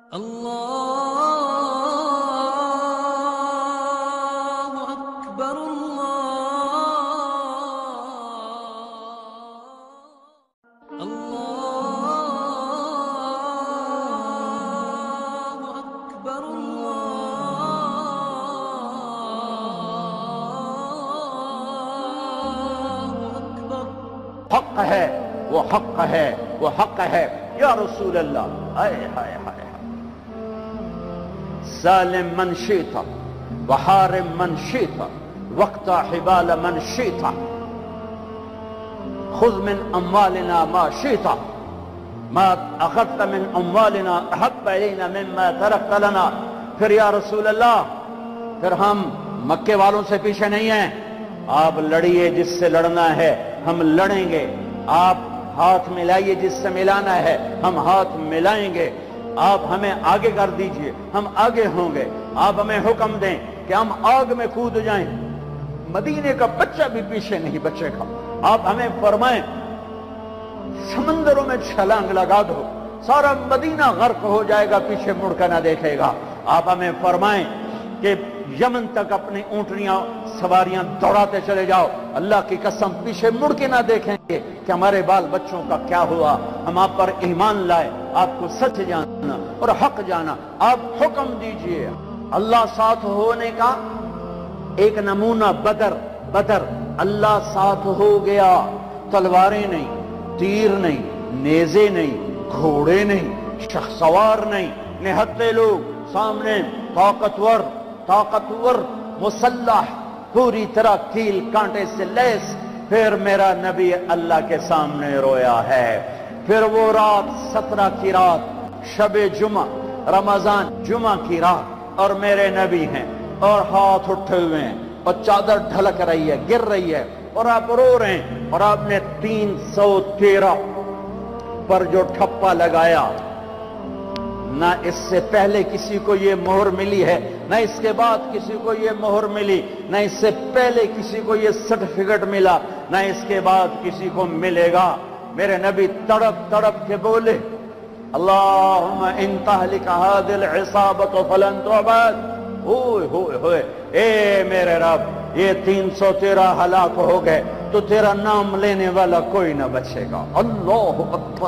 اللہ اکبر اللہ اکبر اللہ اکبر۔ حق ہے وہ حق ہے وہ حق ہے یا رسول اللہ۔ ہائے ہائے ہائے سالم من شئت وحارم من شئت واقطع حبال من شئت خذ من اموالنا ما شئت ما اخذت من اموالنا احب الینا مما ترکت لنا۔ پھر یا رسول اللہ پھر ہم مکے والوں سے پیچھے نہیں ہیں، آپ لڑیے جس سے لڑنا ہے ہم لڑیں گے، آپ ہاتھ ملائیے جس سے ملانا ہے ہم ہاتھ ملائیں گے، آپ ہمیں آگے کر دیجئے ہم آگے ہوں گے، آپ ہمیں حکم دیں کہ ہم آگ میں کود جائیں، مدینے کا بچہ بھی پیچھے نہیں بچے گا، آپ ہمیں فرمائیں سمندروں میں چھلانگ لگا دو سارا مدینہ غرق ہو جائے گا پیچھے مڑ کر نہ دیکھے گا، آپ ہمیں فرمائیں کہ یمن تک اپنی اونٹنیاں سواریاں دوڑاتے چلے جاؤ، اللہ کی قسم پیچھے مڑ کے نہ دیکھیں گے کہ ہمارے بال بچوں کا کیا ہوا، ہم آپ پر ایمان لائے، آپ کو سچ جانا اور حق جانا، آپ حکم دیجئے۔ اللہ ساتھ ہونے کا ایک نمونہ بدر اللہ ساتھ ہو گیا، تلواریں نہیں، تیر نہیں، نیزے نہیں، گھوڑے نہیں، شخسوار نہیں، نہتے لوگ سامنے طاقتور مسلح پوری طرح تیل کانٹے سے لیس، پھر میرا نبی اللہ کے سامنے رویا ہے۔ پھر وہ رات 17 کی رات شب جمعہ رمضان جمعہ کی رات اور میرے نبی ہیں اور ہاتھ اٹھے ہوئے ہیں اور چادر ڈھلک رہی ہے گر رہی ہے اور آپ رو رہے ہیں، اور آپ نے 313 پر جو ٹھپا لگایا، نہ اس سے پہلے کسی کو یہ مہر ملی ہے، نہ اس کے بعد کسی کو یہ مہر ملی، نہ اس سے پہلے کسی کو یہ سرٹیفکیٹ ملا، نہ اس کے بعد کسی کو ملے گا۔ میرے نبی تڑپ کے بولے اللہم ان تہلک هذه العصابۃ فلن تعبد۔ ہوئے ہوئے ہوئے اے میرے رب یہ 313 ہلاک ہو گئے تو تیرا نام لینے والا کوئی نہ بچے گا۔ اللہ اکبر،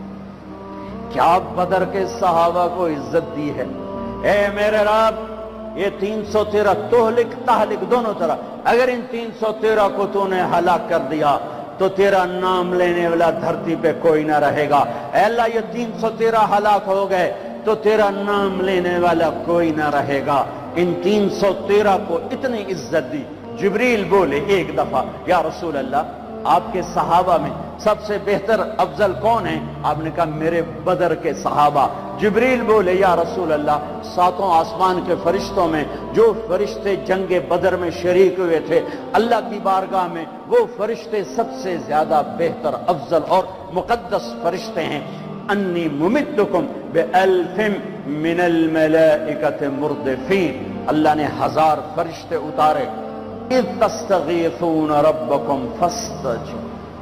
کیا بدر کے صحابہ کو عزت دی ہے۔ اے میرے رب یہ 313 تہلک دونوں طرح، اگر ان 313 کو تو نے ہلاک کر دیا تو تیرا نام لینے والا دھرتی پہ کوئی نہ رہے گا۔ اے اللہ یہ 313 ہلاک ہو گئے تو تیرا نام لینے والا کوئی نہ رہے گا۔ ان 313 کو اتنی عزت دی۔ جبریل بولے ایک دفعہ یا رسول اللہ آپ کے صحابہ میں سب سے بہتر افضل کون ہیں؟ آپ نے کہا میرے بدر کے صحابہ۔ جبریل بولے یا رسول اللہ 7 آسمان کے فرشتوں میں جو فرشتے جنگ بدر میں شریک ہوئے تھے اللہ کی بارگاہ میں وہ فرشتے سب سے زیادہ بہتر افضل اور مقدس فرشتے ہیں۔ انی ممدکم بألف من الملائکۃ مردفین، اللہ نے 1000 فرشتے اتارے۔ اذ تستغیثون ربکم فاستجاب،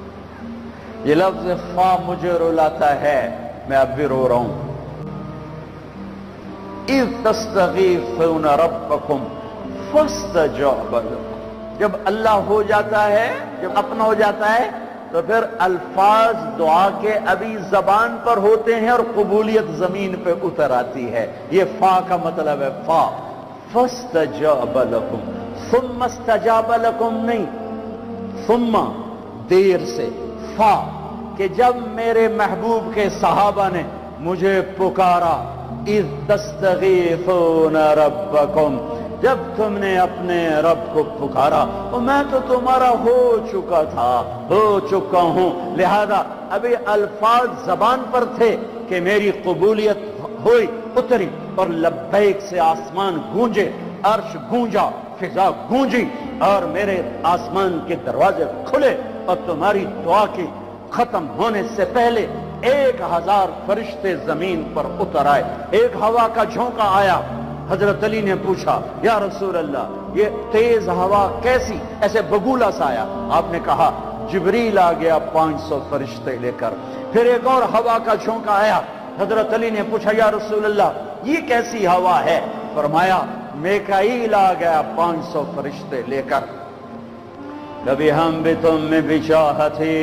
یہ لفظ فا مجھے رلاتا ہے، میں اب بھی رو رہا ہوں۔ اذ تستغیثون ربکم فاستجاب لکم، جب اللہ ہو جاتا ہے، جب اپنا ہو جاتا ہے تو پھر الفاظ دعا کے ابھی زبان پر ہوتے ہیں اور قبولیت زمین پہ اتر آتی ہے۔ یہ فا کا مطلب ہے فا، فاستجاب لکم، ثم استجاب لکم نہیں، ثم دیر سے، فا کہ جب میرے محبوب کے صحابہ نے مجھے پکارا، اذ تستغیثون ربکم، جب تم نے اپنے رب کو پکارا، اور میں تو تمہارا ہو چکا تھا، ہو چکا ہوں، لہذا ابھی الفاظ زبان پر تھے کہ میری قبولیت ہوئی، اتری، اور لبیک سے آسمان گونجے، عرش گونجا، فضا گونجی، اور میرے آسمان کے دروازے کھلے، اور تمہاری دعا کی ختم ہونے سے پہلے 1000 فرشتے زمین پر اتر آئے۔ ایک ہوا کا جھونکا آیا، حضرت علی نے پوچھا یا رسول اللہ یہ تیز ہوا کیسی؟ ایسے بگولا سا آیا۔ آپ نے کہا جبریل آ گیا 500 فرشتے لے کر۔ پھر ایک اور ہوا کا جھونکا آیا، حضرت علی نے پوچھا یا رسول اللہ یہ کیسی ہوا ہے؟ فرمایا میکائیل آ گیا 500 فرشتے لے کر، کبھی ہم بھی تم میں بھی چاہت تھی،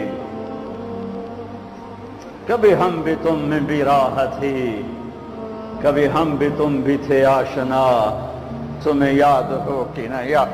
کبھی ہم بھی تم میں بھی راحت تھی، کبھی ہم بھی تم بھی تھے آشنا، تمہیں یاد ہو کہ نہ یاد۔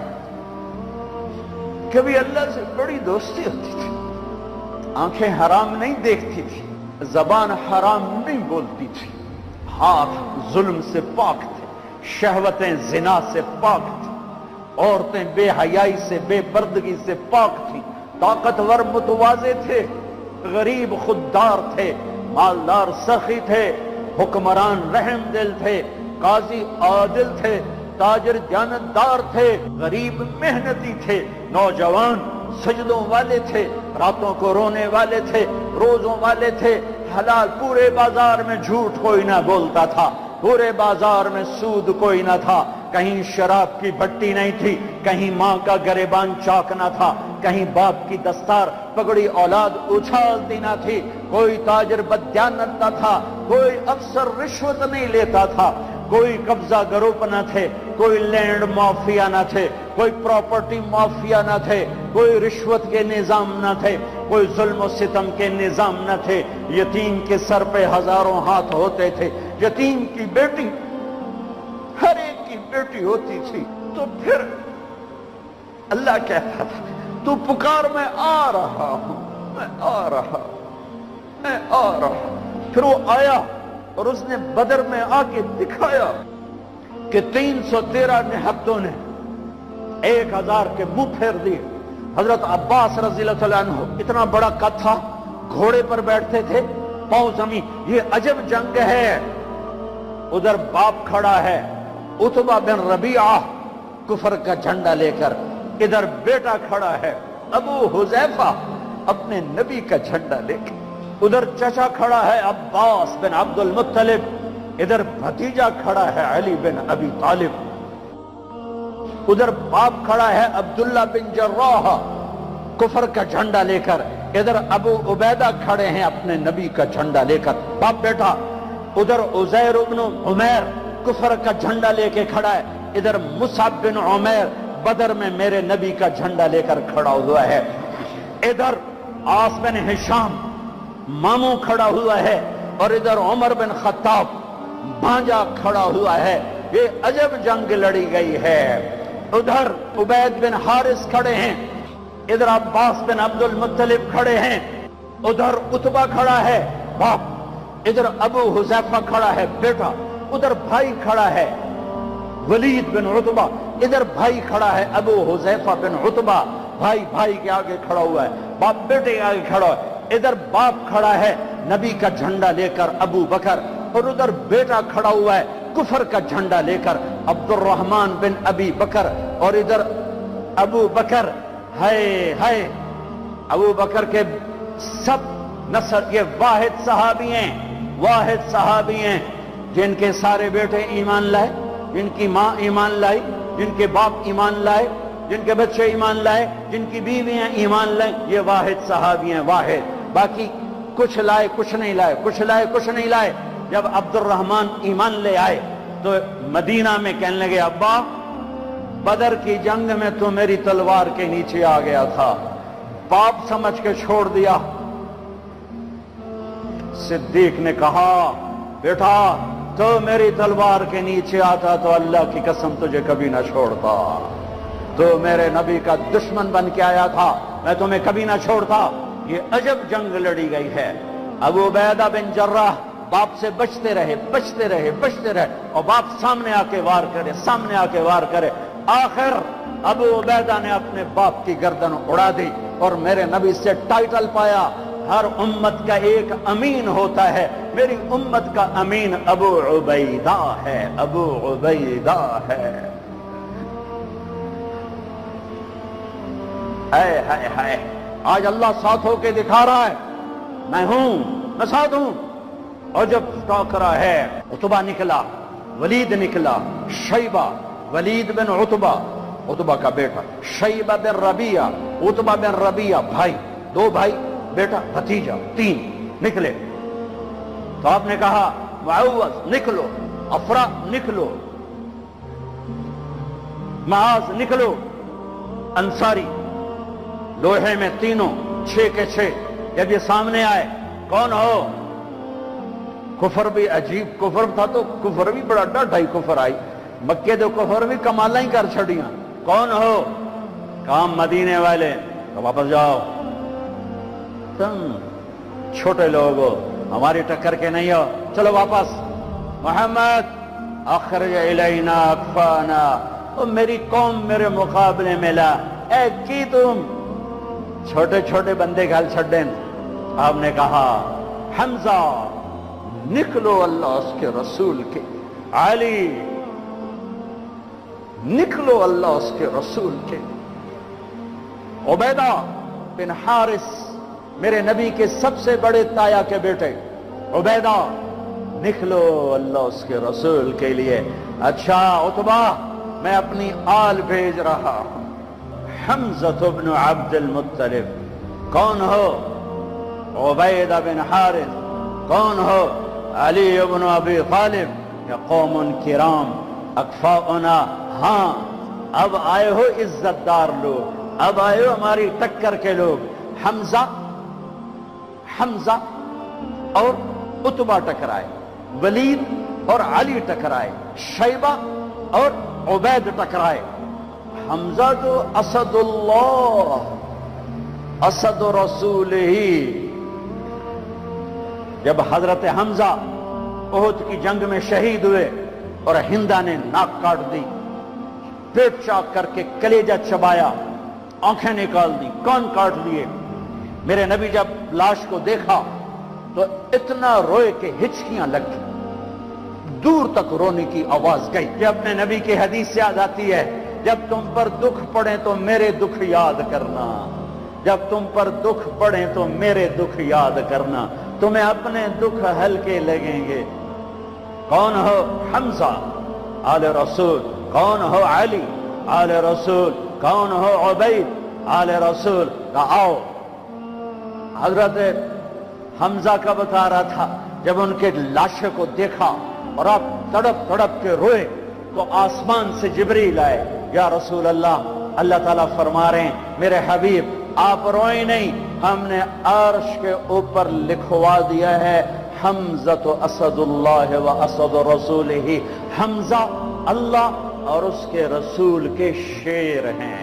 کبھی اللہ سے بڑی دوستی ہوتی تھی، آنکھیں حرام نہیں دیکھتی تھی، زبان حرام نہیں بولتی تھی، ہاتھ ظلم سے پاک تھے، شہوتیں زنا سے پاک تھی، عورتیں بے حیائی سے بے پردگی سے پاک تھی، طاقتور متواضع تھے، غریب خوددار تھے، مالدار سخی تھے، حکمران رحم دل تھے، قاضی عادل تھے، تاجر دیانتدار تھے، غریب محنتی تھے، نوجوان سجدوں والے تھے، راتوں کو رونے والے تھے، روزوں والے تھے، حلال، پورے بازار میں جھوٹ کوئی نہ بولتا تھا، پورے بازار میں سود کوئی نہ تھا، کہیں شراب کی بھٹی نہیں تھی، کہیں ماں کا گریبان چاک نہ تھا، کہیں باپ کی دستار پگڑی اولاد اچھالتی نہ تھی، کوئی تاجر بددیانت نہ تھا، کوئی افسر رشوت نہیں لیتا تھا، کوئی قبضہ گروپ نہ تھے، کوئی لینڈ مافیا نہ تھے، کوئی پراپرٹی مافیا نہ تھے، کوئی رشوت کے نظام نہ تھے، کوئی ظلم و ستم کے نظام نہ تھے، یتیم کے سر پہ ہزاروں ہاتھ ہوتے تھے، یتیم کی بیٹی ہر ایک کی بیٹی ہوتی تھی، تو پھر اللہ کہتا تھا تو پکار میں آ رہا ہوں، میں آ رہا ہوں، میں آ رہا ہوں۔ پھر وہ آیا اور اس نے بدر میں آ کے دکھایا کہ 313 نہبتوں نے 1000 کے منہ پھیر دیے۔ حضرت عباس رضی اللہ عنہ اتنا بڑا قد تھا، گھوڑے پر بیٹھتے تھے، پاؤں زمین، یہ عجب جنگ ہے۔ ادھر باپ کھڑا ہے عتبہ بن ربیعہ کفر کا جھنڈا لے کر، ادھر بیٹا کھڑا ہے ابو حذیفہ اپنے نبی کا جھنڈا لے کے، ادھر چچا کھڑا ہے عباس بن عبد المطلب، ادھر بھتیجا کھڑا ہے علی بن ابی طالب، ادھر باپ کھڑا ہے عبداللہ بن جراح کفر کا جھنڈا لے کر، ادھر ابو عبیدہ کھڑے ہیں اپنے نبی کا جھنڈا لے کر، باپ بیٹا، ادھر عزیر بن عمیر کفر کا جھنڈا لے کے کھڑا ہے، ادھر مصعب بن عمیر بدر میں میرے نبی کا جھنڈا لے کر کھڑا ہوا ہے، ادھر عاص بن ہشام ماموں کھڑا ہوا ہے، اور ادھر عمر بن خطاب بھانجا کھڑا ہوا ہے۔ یہ عجب جنگ لڑی گئی ہے۔ ادھر عبید بن حارث کھڑے ہیں، ادھر عباس بن عبد المطلب کھڑے ہیں، ادھر عتبہ کھڑا ہے باپ، ادھر ابو حذیفہ کھڑا ہے بیٹا، ادھر بھائی کھڑا ہے ولید بن عتبہ، ادھر بھائی کھڑا ہے ابو حذیفہ بن عتبہ، بھائی بھائی کے آگے کھڑا ہوا ہے، باپ بیٹے کے آگے کھڑا ہے، ادھر باپ کھڑا ہے نبی کا جھنڈا لے کر ابو بکر، اور ادھر بیٹا کھڑا ہوا ہے کفر کا جھنڈا لے کر عبد الرحمن بن ابی بکر، اور ادھر ابو بکر، ہائے ہائے، ابو بکر کے سب نسل، یہ واحد صحابی ہیں، واحد صحابی ہیں جن کے سارے بیٹے ایمان لائے، جن کی ماں ایمان لائی، جن کے باپ ایمان لائے، جن کے بچے ایمان لائے، جن کی بیویاں ایمان لائیں، یہ واحد صحابی ہیں، واحد۔ باقی کچھ لائے کچھ نہیں لائے، کچھ لائے کچھ نہیں لائے۔ جب عبد الرحمن ایمان لے آئے تو مدینہ میں کہنے لگے ابا بدر کی جنگ میں تو میری تلوار کے نیچے آ گیا تھا، باپ سمجھ کے چھوڑ دیا۔ صدیق نے کہا بیٹا تو میری تلوار کے نیچے آتا تو اللہ کی قسم تجھے کبھی نہ چھوڑتا، تو میرے نبی کا دشمن بن کے آیا تھا، میں تمہیں کبھی نہ چھوڑتا۔ یہ عجب جنگ لڑی گئی ہے۔ ابو عبیدہ بن جراح باپ سے بچتے رہے بچتے رہے بچتے رہے، اور باپ سامنے آ کے وار کرے، سامنے آ کے وار کرے، آخر ابو عبیدہ نے اپنے باپ کی گردن اڑا دی اور میرے نبی سے ٹائٹل پایا، ہر امت کا ایک امین ہوتا ہے، میری امت کا امین ابو عبیدہ ہے، ابو عبیدہ ہے۔ اے ہائے ہائے، آج اللہ ساتھ ہو کے دکھا رہا ہے، میں ہوں، میں ساتھ ہوں۔ اور جب ٹاکرا ہے، عتبہ نکلا، ولید نکلا، شیبہ، ولید بن عتبہ، عتبہ کا بیٹا، شیبہ بن ربیعہ، عتبہ بن ربیعہ، بھائی، دو بھائی، بیٹا، بھتیجا، 3 نکلے۔ تو آپ نے کہا معوذ نکلو، افرا نکلو، معاذ نکلو، انصاری لوہے میں تینوں 6 کے 6 جب یہ سامنے آئے، کون ہو؟ کفر بھی عجیب کفر تھا، تو کفر بھی بڑا ڈاڈھائی کفر آئی، مکے دو کفر بھی کمالا ہی کر چھڑیاں، کون ہو؟ کام مدینے والے، تو واپس جاؤ، تم چھوٹے لوگ ہو، ہماری ٹکر کے نہیں ہو، چلو واپس۔ محمد اخرج الینا اکفانا، تو میری قوم میرے مقابلے میں لا، اے کی تم چھوٹے چھوٹے بندے گھل چھڑیں۔ آپ نے کہا حمزہ نکلو اللہ اس کے رسول کے، علی نکلو اللہ اس کے رسول کے، عبیدہ بن حارث میرے نبی کے سب سے بڑے تایا کے بیٹے، عبیدہ نکلو اللہ اس کے رسول کے لیے۔ اچھا عتبہ میں اپنی آل بھیج رہا ہوں، حمزہ بن عبد المطلب، کون ہو؟ عبیدہ بن حارث، کون ہو؟ علی بن ابی طالب، یا قوم کرام اکفاؤنا، ہاں اب آئے ہو عزت دار لوگ، اب آئے ہو ہماری ٹکر کے لوگ۔ حمزہ اور عتبہ ٹکرائے، ولید اور علی ٹکرائے، شیبہ اور عبید ٹکرائے۔ حمزہ جو اسد اللہ، اسد رسول ہی، جب حضرت حمزہ احد کی جنگ میں شہید ہوئے اور ہندا نے ناک کاٹ دی، پیٹ چاک کر کے کلیجہ چبایا، آنکھیں نکال دی، کان کاٹ دیے، میرے نبی جب لاش کو دیکھا تو اتنا روئے کہ ہچکیاں لگ گئی، دور تک رونے کی آواز گئی۔ یہ اپنے نبی کی حدیث سے یاد آتی ہے، جب تم پر دکھ پڑے تو میرے دکھ یاد کرنا، جب تم پر دکھ پڑے تو میرے دکھ یاد کرنا، تمہیں اپنے دکھ ہلکے لگیں گے۔ کون ہو؟ حمزہ آل رسول، کون ہو؟ علی آل رسول، کون ہو؟ عبید آل رسول۔ آؤ، حضرت حمزہ کا بتا رہا تھا، جب ان کے لاشے کو دیکھا اور آپ تڑپ تڑپ کے روئے تو آسمان سے جبریل آئے، یا رسول اللہ، اللہ تعالیٰ فرما رہے ہیں میرے حبیب آپ روئیں نہیں، ہم نے عرش کے اوپر لکھوا دیا ہے حمزہ اسد اللہ و اسد رسول ہی، حمزہ اللہ اور اس کے رسول کے شیر ہیں۔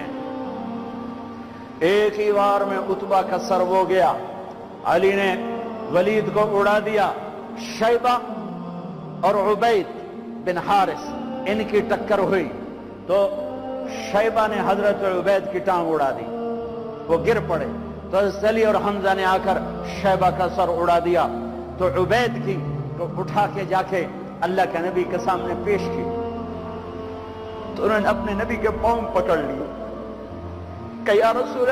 ایک ہی وار میں عتبہ کا سر ہو گیا، علی نے ولید کو اڑا دیا، شیبہ اور عبید بن حارث ان کی ٹکر ہوئی تو شیبہ نے حضرت عبید کی ٹانگ اڑا دی، وہ گر پڑے، تو علی اور حمزہ نے آ کر شیبہ کا سر اڑا دیا، تو عبید کی کو اٹھا کے جا کے اللہ کے نبی کے سامنے پیش کی، تو انہوں نے اپنے نبی کے پاؤں پکڑ لیے کہ یا رسول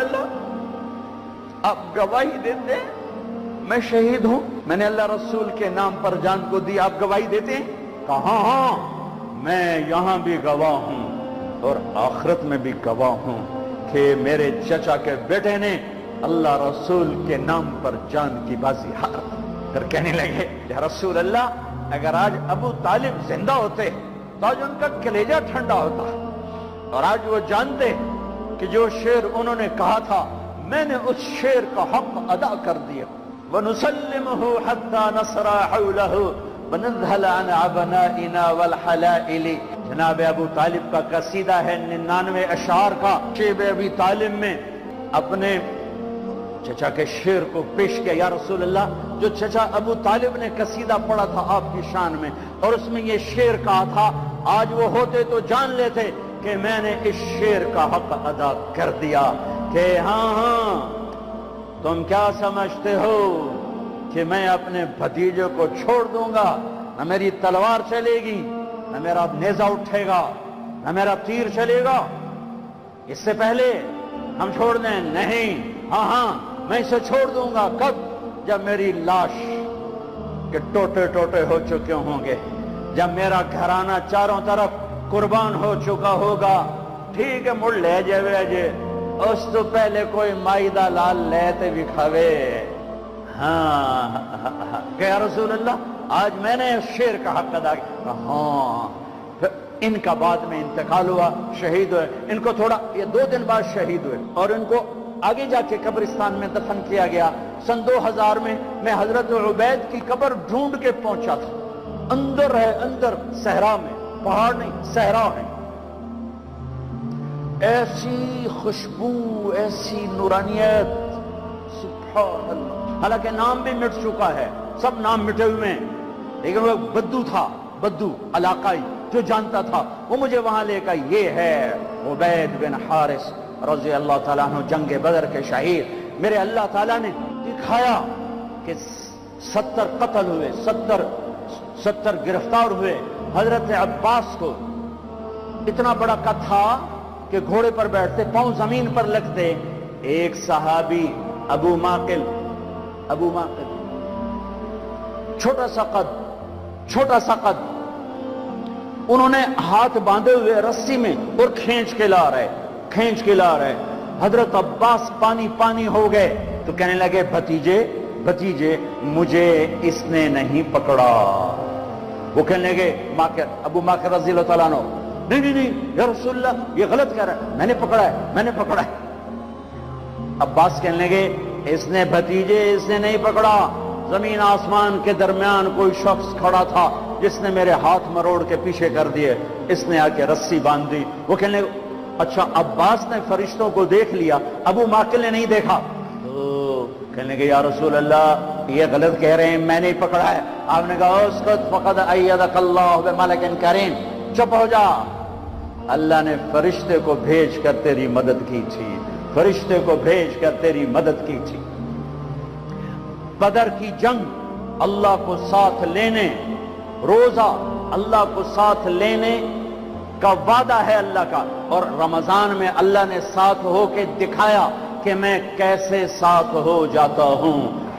اللہ آپ گواہی دیتے ہیں میں شہید ہوں، میں نے اللہ رسول کے نام پر جان کو دی، آپ گواہی دیتے ہیں؟ کہا ہاں میں یہاں بھی گواہ ہوں اور آخرت میں بھی گواہ ہوں کہ میرے چچا کے بیٹے نے اللہ رسول کے نام پر جان کی بازی ہار۔ پھر کہنے لگے یا رسول اللہ اگر آج ابو طالب زندہ ہوتے تو آج ان کا کلیجہ ٹھنڈا ہوتا، اور آج وہ جانتے کہ جو شعر انہوں نے کہا تھا میں نے اس شعر کا حق ادا کر دیا۔ وَنُسَلِّمُهُ حَتَّى نَصْرَ حَوْلَهُ وَنَذْهَلَ عَنْ عَبْنَائِنَا وَالْحَلَائِلِ۔ جناب ابو طالب کا قصیدہ ہے 99 اشعار کا، شیب ابی طالب میں اپنے چچا کے شعر کو پیش کیا، یا رسول اللہ جو چچا ابو طالب نے قصیدہ پڑھا تھا آپ کی شان میں، اور اس میں یہ شعر کہا تھا، آج وہ ہوتے تو جان لیتے کہ میں نے اس شعر کا حق ادا کر دیا کہ ہاں ہاں تم کیا سمجھتے ہو کہ میں اپنے بھتیجے کو چھوڑ دوں گا؟ نہ میری تلوار چلے گی، نہ میرا نیزہ اٹھے گا، نہ میرا تیر چلے گا، اس سے پہلے ہم چھوڑ دیں؟ نہیں، ہاں ہاں میں اسے چھوڑ دوں گا۔ کب؟ جب میری لاش کے ٹوٹے ٹوٹے ہو چکے ہوں گے، جب میرا گھرانہ چاروں طرف قربان ہو چکا ہوگا۔ ٹھیک ہے مڑ لے جے اس تو پہلے کوئی مائدہ لال لیتے بھی کھوے۔ ہاں کہ یا رسول اللہ آج میں نے شیر کا حق ادا کیا. ہاں. پھر ان کا بعد میں انتقال ہوا, شہید ہوئے. ان کو تھوڑا یہ 2 دن بعد شہید ہوئے اور ان کو آگے جا کے قبرستان میں دفن کیا گیا. سن 2000 میں حضرت عبید کی قبر ڈھونڈ کے پہنچا تھا. اندر ہے, اندر صحرا میں, پہاڑ نہیں صحرا ہے. ایسی خوشبو, ایسی نورانیت, سبحان اللہ. حالانکہ نام بھی مٹ چکا ہے, سب نام مٹے ہوئے ہیں, لیکن وہ بدو تھا, بدو علاقائی جو جانتا تھا, وہ مجھے وہاں لے کر, یہ ہے عبید بن حارث رضی اللہ تعالیٰ عنہ, جنگ بدر کے شہید. میرے اللہ تعالیٰ نے دکھایا کہ 70 قتل ہوئے, 70 گرفتار ہوئے. حضرت عباس کو اتنا بڑا قد تھا کہ گھوڑے پر بیٹھتے, پاؤں زمین پر لگتے. ایک صحابی ابو ماقل, چھوٹا سا قد, انہوں نے ہاتھ باندھے ہوئے رسی میں اور کھینچ کے لا رہے. حضرت عباس پانی ہو گئے تو کہنے لگے, بھتیجے مجھے اس نے نہیں پکڑا. وہ کہنے لگے ابو ماقل رضی اللہ تعالیٰ عنہ, نہیں یا رسول اللہ یہ غلط کہہ رہا ہے, میں نے پکڑا ہے. عباس کہنے لگے, اس نے نہیں پکڑا. زمین آسمان کے درمیان کوئی شخص کھڑا تھا جس نے میرے ہاتھ مروڑ کے پیچھے کر دیے, اس نے آ کے رسی باندھ دی. وہ کہنے لگے, اچھا عباس نے فرشتوں کو دیکھ لیا, ابو ماقل نے نہیں دیکھا. تو کہنے لگے, یا رسول اللہ یہ غلط کہہ رہے ہیں, میں نہیں پکڑا ہے. آپ نے کہا, اسکت فقد ایدک اللہ بملک کریم, چپ ہو جا. اللہ نے فرشتے کو بھیج کر تیری مدد کی تھی. بدر کی جنگ اللہ کو ساتھ لینے, روزہ اللہ کو ساتھ لینے کا وعدہ ہے اللہ کا. اور رمضان میں اللہ نے ساتھ ہو کے دکھایا کہ میں کیسے ساتھ ہو جاتا ہوں.